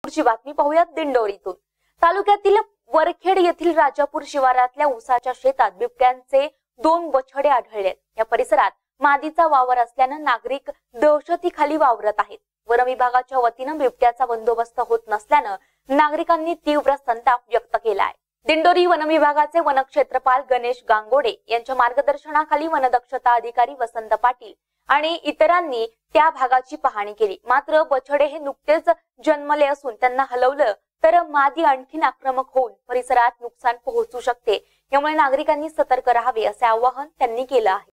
पुढची बातमी पाहूयात दिंडोरीतून। तालुक्यातील वरखेड येथील राजापूर शिवारातल्या ऊसाच्या शेतात बिबट्यांचे 2 बछडे आढळले। या परिसरात मादीचा वावर असल्याने नागरिक दहशतीखाली वावरत आहेत। वन विभागाच्या वतीने बिबट्याचा बंदोबस्त होत नसल्याने नागरिकांनी तीव्र संताप व्यक्त केला आहे। दिंडोरी वन विभागाचे वनक्षेत्रपाल गणेश गांगोडे यांच्या मार्गदर्शनाखाली वनदक्षता अधिकारी वसंत पाटील आणि इतरांनी त्या भागाची पाहणी केली। मात्र बछडे हे नुकतेच जन्मले असून त्यांना हलवलं तर मादी आणखीन आक्रमक होऊन परिसरात नुकसान पोहोचू शकते। यामुळे नागरिकांनी सतर्क राहावे असे आवाहन त्यांनी केलं आहे।